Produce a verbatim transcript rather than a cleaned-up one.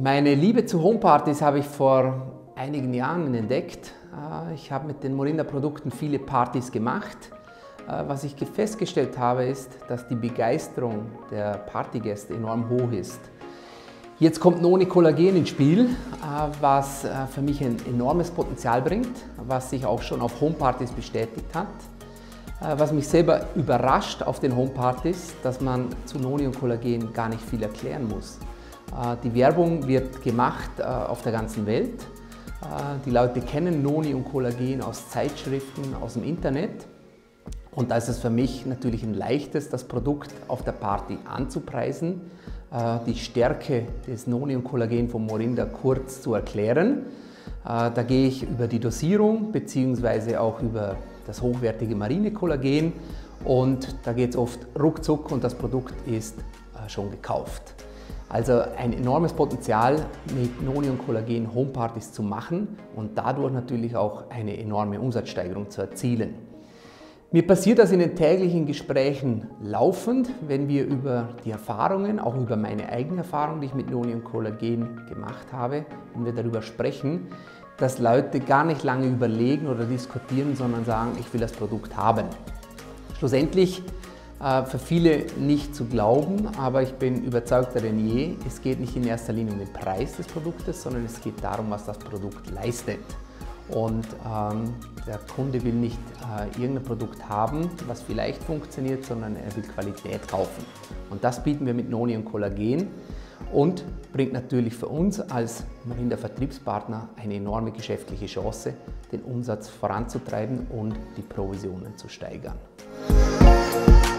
Meine Liebe zu Homepartys habe ich vor einigen Jahren entdeckt. Ich habe mit den Morinda-Produkten viele Partys gemacht. Was ich festgestellt habe, ist, dass die Begeisterung der Partygäste enorm hoch ist. Jetzt kommt Noni Collagen ins Spiel, was für mich ein enormes Potenzial bringt, was sich auch schon auf Homepartys bestätigt hat. Was mich selber überrascht auf den Homepartys, dass man zu Noni und Collagen gar nicht viel erklären muss. Die Werbung wird gemacht auf der ganzen Welt. Die Leute kennen Noni und Collagen aus Zeitschriften, aus dem Internet. Und da ist es für mich natürlich ein leichtes, das Produkt auf der Party anzupreisen, die Stärke des Noni und Collagen von Morinda kurz zu erklären. Da gehe ich über die Dosierung bzw. auch über das hochwertige Marine-Collagen und da geht es oft ruckzuck und das Produkt ist schon gekauft. Also ein enormes Potenzial mit Noni und Collagen Homepartys zu machen und dadurch natürlich auch eine enorme Umsatzsteigerung zu erzielen. Mir passiert das in den täglichen Gesprächen laufend, wenn wir über die Erfahrungen, auch über meine eigene Erfahrung, die ich mit Noni und Collagen gemacht habe, wenn wir darüber sprechen, dass Leute gar nicht lange überlegen oder diskutieren, sondern sagen, ich will das Produkt haben. Schlussendlich für viele nicht zu glauben, aber ich bin überzeugter denn je, es geht nicht in erster Linie um den Preis des Produktes, sondern es geht darum, was das Produkt leistet. Und ähm, der Kunde will nicht äh, irgendein Produkt haben, was vielleicht funktioniert, sondern er will Qualität kaufen. Und das bieten wir mit Noni und Collagen und bringt natürlich für uns als Morinda Vertriebspartner eine enorme geschäftliche Chance, den Umsatz voranzutreiben und die Provisionen zu steigern.